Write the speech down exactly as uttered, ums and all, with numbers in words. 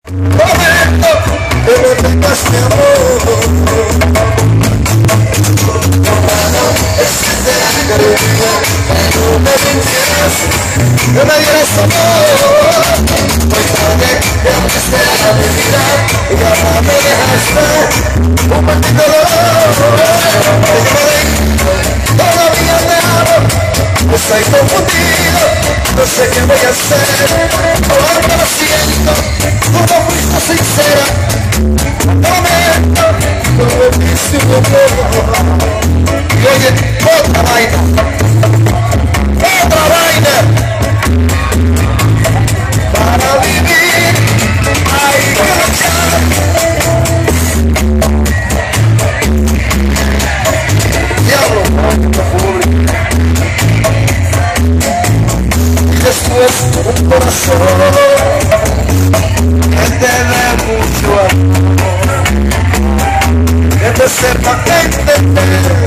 Momento que me tengas mi amor. Existe la alegría, no me mintieras, no me dieras amor. Muy tarde que abriste la mi vida y ahora me dejaste un maldito dolor. Te llamaré, todavía te amo, estoy confundido, no sé qué voy a hacer. Ahora lo siento, tú no fuiste sincera. Momento, no me diste un amor. Y oye, otra vaina, otra vaina. Para vivir hay que luchar. Diablo, y después un corazón que te dé mucho amor, que te sepa entender.